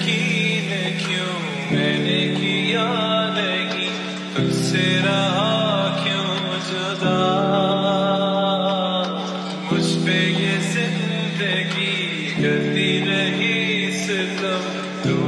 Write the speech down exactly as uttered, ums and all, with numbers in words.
यकीन क्यों मैंने किया नहीं, तुझसे रहा क्यों जुदा। मुझ पे ये जिंदगी करती रही सितम, तू